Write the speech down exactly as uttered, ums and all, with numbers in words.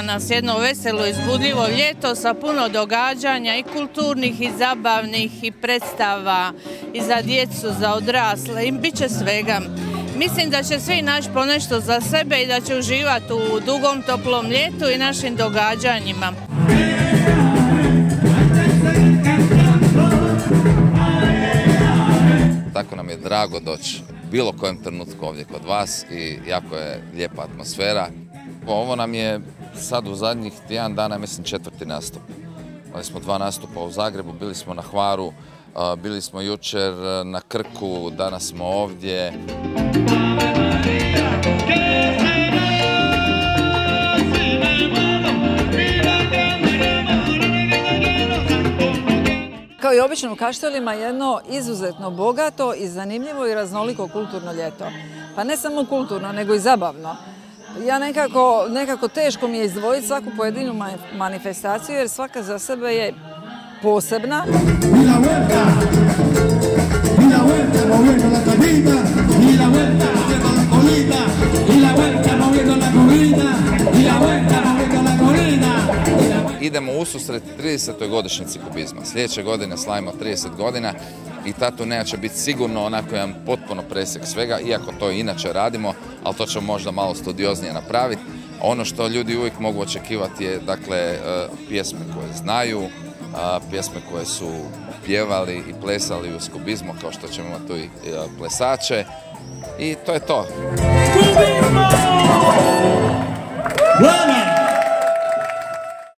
nas jedno veselo izbudljivo ljeto sa puno događanja i kulturnih i zabavnih i predstava i za djecu, za odrasle i bit će svega. Mislim da će svi naći ponešto za sebe i da će uživati u dugom toplom ljetu i našim događanjima. Tako nam je drago doći bilo kojem trenutku ovdje kod vas i jako je lijepa atmosfera. Ovo nam je sad u zadnjih tjedan dana, mislim, četvrti nastup. Imali smo dva nastupa u Zagrebu, bili smo na Hvaru, bili smo jučer na Krku, danas smo ovdje. Kao i obično u Kaštelima jedno izuzetno bogato i zanimljivo i raznoliko kulturno ljeto. Pa ne samo kulturno, nego i zabavno. Ja nekako, nekako teško mi je izdvojiti svaku pojedinu manifestaciju jer svaka za sebe je posebna. Idemo ususret tridesetoj godišnjici kubizma. Sljedeće godine slavimo trideset godina i ta turneja će biti sigurno onako jedan potpuno presjek svega, iako to inače radimo, ali to ćemo možda malo studioznije napraviti. Ono što ljudi uvijek mogu očekivati je, dakle, pjesme koje znaju, pjesme koje su pjevali i plesali uz kubizmu, kao što ćemo imati tu i plesače. I to je to.